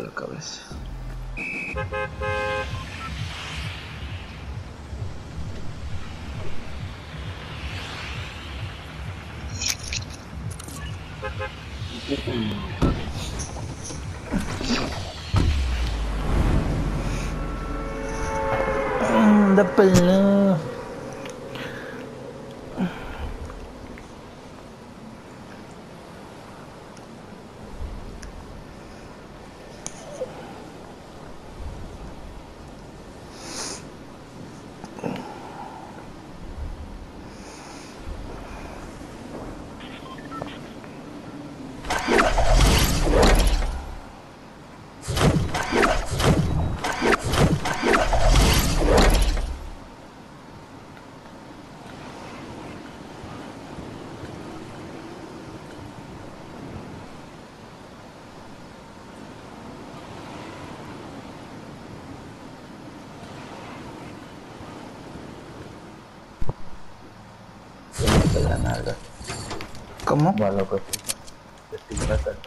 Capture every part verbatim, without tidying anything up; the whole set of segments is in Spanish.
la cabeza. Anda pala. La nalga. ¿Cómo? Va loco, te estoy matando.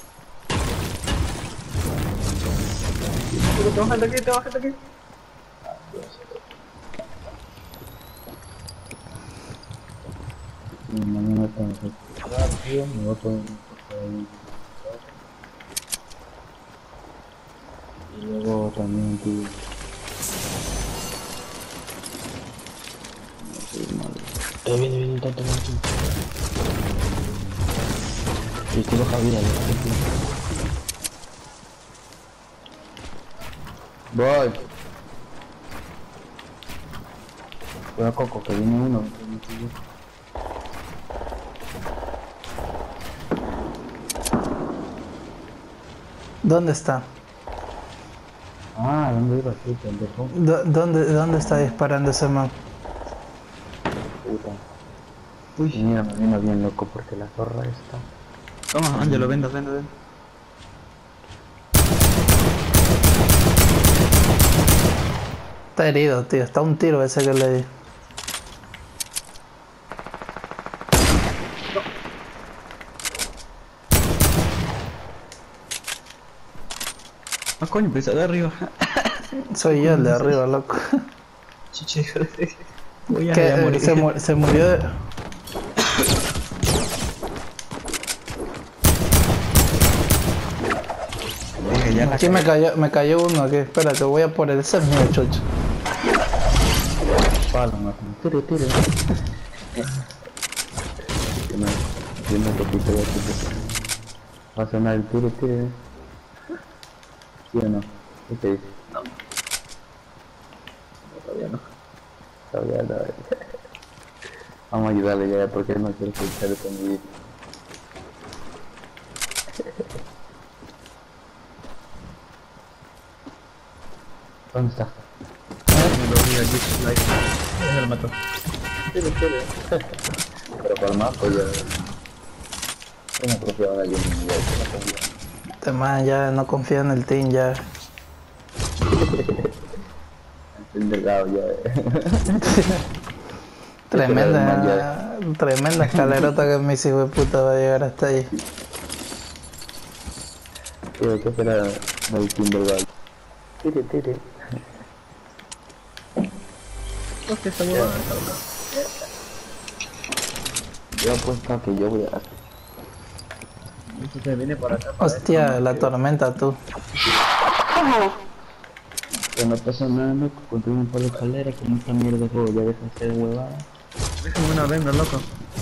Te bajas de aquí, te bajas de aquí. Ah, Dios. Mañana tengo que esperar, tío, me voy a poner ahí. Y luego también, tío. Eh, viene, viene un tanto más. Y estoy baja vida, ¿no? Voy. Voy a Coco, que viene uno. ¿Dónde está? Ah, ¿dónde iba? Sí, pendejo. ¿Dó- ¿Dónde, ¿Dónde está disparando ese man? Puta. Uy. Y mira, me vino bien loco porque la zorra está. Toma, Ángelo, vendo, vendo, vendo. Está herido, tío. Está un tiro ese que le di. Ah, coño, pues de arriba. Soy yo el de arriba, loco. Chiche, voy a, ¿Qué? ya Eh, morir. se, mu se murió de... Venga, ya la Aquí me cayó, me cayó uno aquí. Espérate, voy a por el... Ese es mío, chucho. Palo, más. Tire, tire. Que me... Yo me topito de aquí. Va a sonar el tire, tire. ¿Sí o no? ¿Qué te dice? No. No, todavía no. Todavía no. Vamos a ayudarle ya porque no quiero escuchar el sonido. ¿Dónde está? Me lo vi allí, like. Me lo mató. Tire, tire. Pero por más, pues ya... Yo no confiaba en alguien en mi vida, yo no confiaba. Este man ya no confía en el team, ya. El delgado ya. Tremenda, tremenda escalerota que mis hijos de puta va a llegar hasta ahí. Creo que será el Timberwolf. Tire, tire. Hostia, esta huevada. Yo apuesto que yo voy a... Esto se viene por acá. para Hostia, esto. la tormenta, tú. Que no pasa nada, loco. Construimos por la escalera, que no está mierda de juego, ya deja de ser huevada. Déjame una venda, loco.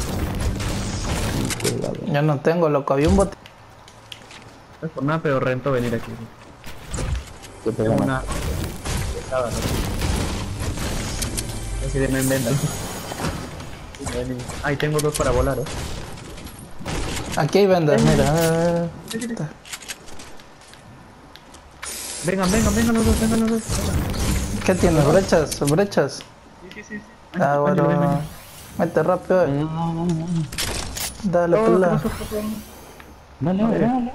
Yo no tengo, loco. Había un bote. No es por nada, pero rento venir aquí. ¿Qué te Tengo gana? una... pesada, loco. Así de me venda. Ay, tengo dos para volar, eh. Aquí hay vendas, mira. Vengan, vengan, vengan los dos, vengan los dos. ¿Qué tienes? ¿Brechas? ¿Brechas? Sí, sí, sí. Ah, Ángelo, ven, bueno. ven. Mete rápido. No, no, no, no. Dale, Oh, pela. ¿qué pasó? ¿Qué pasó? Dale, dale, dale.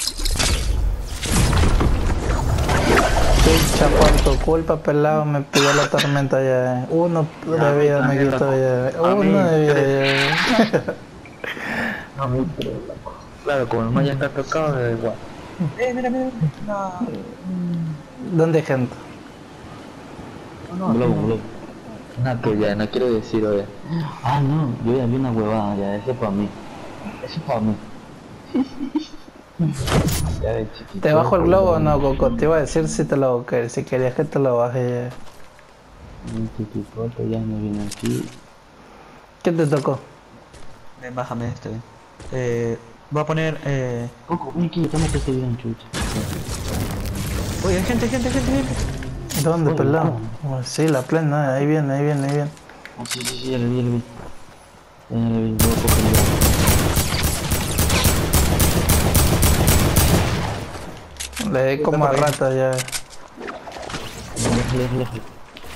Pincha, por tu culpa, pelado, me pidió la tormenta ya. eh. Uno de vida me quitó ya. Uno de vida ya. No, muy pero loco. Claro, como no me hayan tocado, me da igual. Eh, mira, mira, mira. No, ¿Dónde hay gente? no, no. Un globo, no. un globo. Una que ya no quiero decir, oye. Ah, no, yo ya vi una huevada, ya, ese es para mí. Eso es para mí. Ya de chiquito. ¿Te bajo el globo o no, Coco? Te iba a decir si te lo que si querías que te lo baje. Un chiquicote ya me viene aquí. ¿Qué te tocó? Ven, bájame este. Eh, voy a poner, eh... Coco, ven aquí, estamos que se vienen chucha. Oye, hay gente, gente, gente, gente. ¿Dónde, Oye, pelado? ¿cómo? Oh, sí, la plena, ahí viene, ahí viene, ahí viene. Ah, sí, sí, sí, ya le vi, ya le vi. Ya le vi, voy a coger ya. Le di como a rata ya. Lejos, lejos, lejos.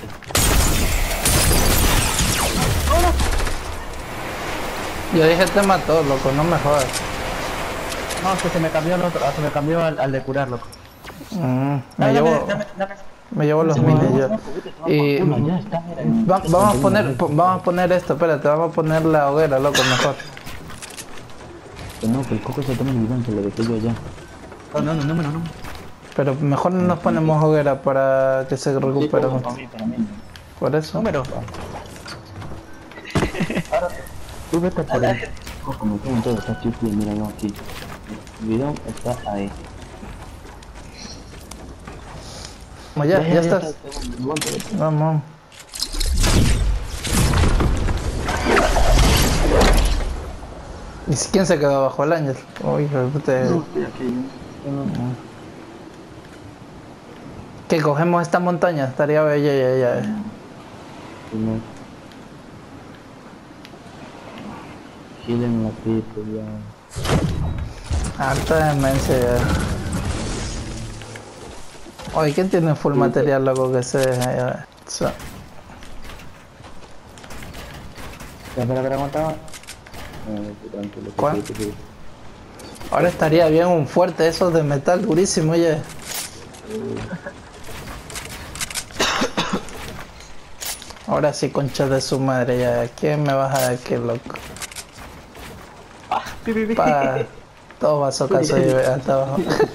Yo dije te mató, loco, no me jodas. No, es que se me cambió el otro, se me cambió al, al de curar, loco. Mm, me Dame, llevo, dame, dame, dame. me llevo los Sí, minis no, ya. Y Uno, ya está, mira. va- vamos a poner, po- vamos a poner esto, espérate, vamos a poner la hoguera, loco, mejor. Que no, que el Coco se tome el bidón, se lo dejé yo allá. No, no, no, no, no, no. Pero mejor no nos ponemos hoguera para que se recupere. Sí, para mí, para mí. Por eso. Número. Tú vete por ahí. Coco, me tengo todo, está aquí, mira yo aquí. El bidón está ahí. Como ya, ya, estás. está, aguanta, vete. Vamos. ¿Y si- quién se quedó abajo? El ángel. Uy, hijo de puta. No, estoy aquí, yo no- no. Que cogemos esta montaña, estaría bella ya, ya. Si no. Gilen la pipa, ya. Harta demencia ya. Oye, ¿quién tiene full material, loco, que se deja ya? So- Ya, espera, espera, aguanta. Eh, tranquilo. ¿Cuál? tranquilo, tranquilo. Ahora estaría bien un fuerte esos de metal durísimo, oye. Ahora sí, concha de su madre, ya. ¿Quién me baja de aquí, loco? Pi, pi, pi. Pa... Todo vaso caso y ve hasta abajo.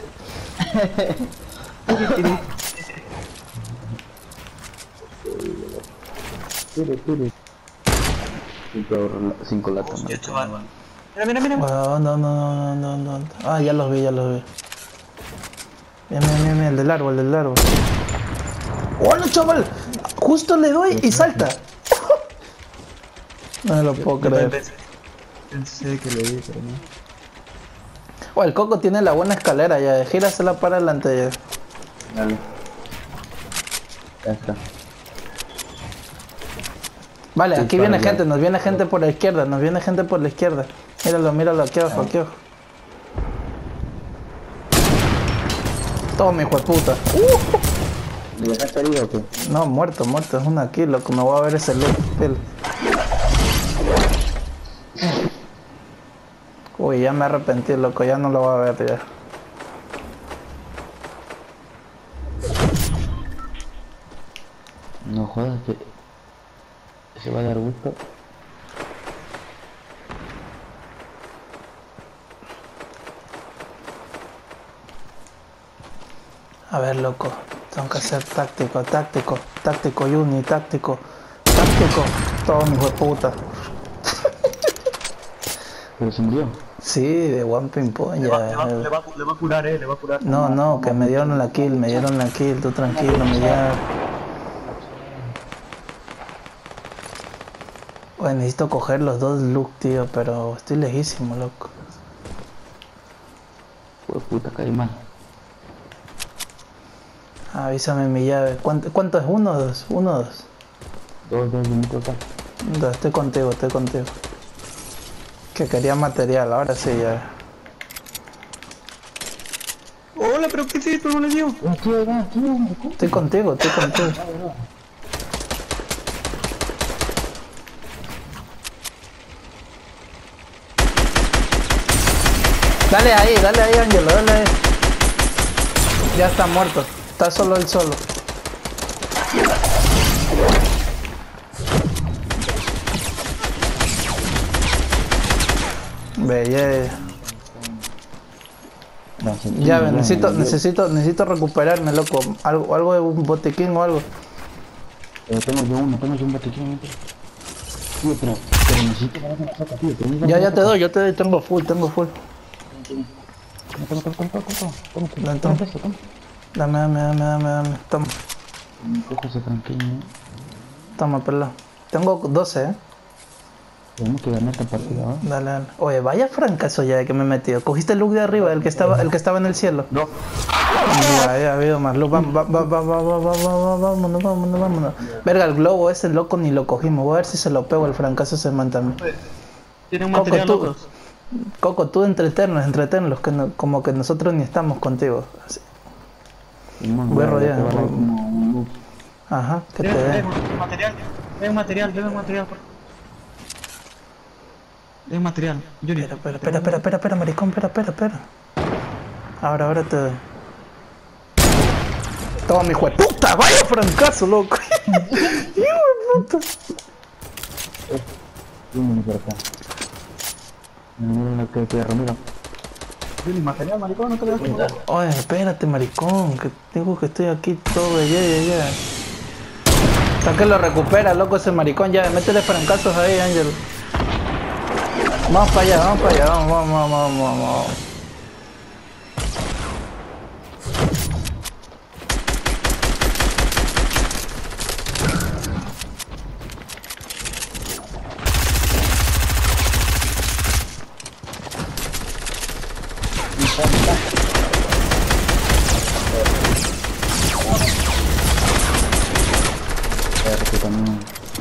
Tire, tire. Cinco, cinco latas, Hostia, man. chaval. Mira, mira, mira. Oh, no, no, no, no, no, no. Ah, ya los vi, ya los vi. Mira, mira, mira, mira, el del árbol, el del árbol. ¡Oh, no, chaval! Justo le doy y salta. No me lo puedo creer. Pensé, pensé que le di, pero no. Oh, el Coco tiene la buena escalera ya. Gírasela para adelante ya. Dale. Ya está. Vale, Sí, aquí para viene allá. gente, nos viene gente por la izquierda, nos viene gente por la izquierda. Míralo, míralo, aquí abajo, aquí abajo. Toma, hijo de puta. ¿Le dejaste herido o qué? No, muerto, muerto, es una kill, loco, me voy a ver ese look. Pil. Uy, ya me arrepentí, loco, ya no lo voy a ver ya. No jodas que se va a dar gusto. A ver, loco, tengo que ser táctico, táctico, táctico, Juni, táctico, táctico. Todo mi hijo de puta. Pero se murió. Sí, de One Pin Point Le va, le, va, ya. le, va, le va a curar, eh, le va a curar. No, no, que me dieron la kill, me dieron la kill, tú tranquilo, me dieron. Oye, necesito coger los dos look, tío, pero estoy lejísimo, loco. Fue puta, caí mal. Avísame mi llave. ¿Cuánto, cuánto es? ¿Uno o dos? ¿Uno o dos? Dos, dos minutos acá. Dos, estoy contigo, estoy contigo. Que quería material, ahora sí ya. Hola, pero ¿qué hiciste? ¿No le dio? Aquí, va, aquí, va. Estoy contigo, estoy contigo. Dale ahí, dale ahí, Ángelo, dale ahí. Ya está muerto. Está solo él solo. Bella. Ya, ve, necesito, necesito, necesito recuperarme, loco. Algo, algo de un botiquín o algo. Eh, tengo yo uno, tengo yo un botiquín. Tío, pero, pero necesito que me la saca, tío. Ya, ya te doy, yo te doy, tengo full, tengo full. Toma, toma, toma, toma, toma, toma, toma, Ven, toma, toma. toma, toma. Dame, dame, dame, dame, dame. Toma, Cójase tranquilo, ¿eh? toma, pelado. Tengo doce, eh. Tenemos que ganar esta partida, ¿eh? Dale, dale. Oye, vaya francazo ya de que me he metido. ¿Cogiste el look de arriba, el que estaba, el que estaba en el cielo? No. Ya, ya ha habido más look. Vamos, vamos, vamos, vamos, vamos, vámonos, vámonos, vámonos. Verga, el globo ese loco ni lo cogimos. Voy a ver si se lo pego el francazo ese man también. Tienen Coco, material tú, locos. Coco, tú entretenlos, entretenlos, que no- como que nosotros ni estamos contigo. Así. Voy a rodear. voy- Ajá, que te Deben den. deben material. Deben material, deben material. Deben material. Yuri. Espera, espera, espera, espera, espera, espera, maricón, espera, espera, espera. Ahora, ahora te doy. Toma, mi hijo de puta, vaya francazo, loco. Hijo de puta. Viene por acá. Mira lo que queda, Ramiro. Yuri, material, maricón, no te veas como. Oye, espérate, maricón, que digo que estoy aquí todo, ya, ya, ya. Hasta que lo recupera, loco, ese maricón, ya, métele francazos ahí, Ángel. Vamos para allá, vamos para allá, vamos, vamos, vamos, vamos, vamos. Espérate también.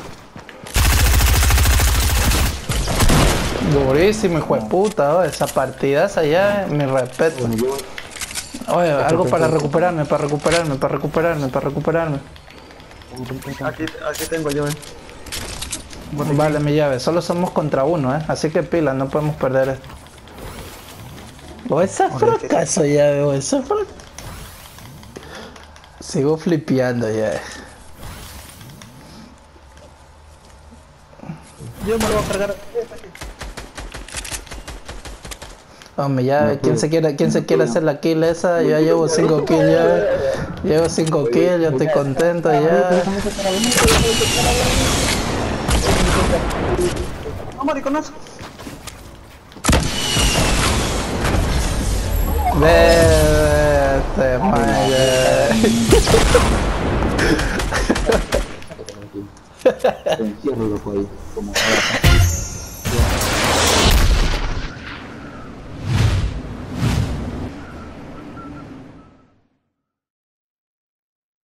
Durísimo, hijo de puta, oh, esa partidaza ya, mi respeto. Oye, algo para recuperarme, para recuperarme, para recuperarme, para recuperarme. Aquí, aquí tengo yo, eh. Vale, mi llave, solo somos contra uno, eh, así que pila, no podemos perder esto. O ese fracaso ya, veo, ese fracaso. Sigo flipeando ya. Yo me lo voy a cargar. Hombre, ya, ¿quién se quiere, quién se quiere hacer la kill esa? Ya llevo cinco kills ya. Llevo cinco kills, yo estoy contento ya. No, mariconazo. Vete, madre. Te encierro, loco, ahí. Como ahora.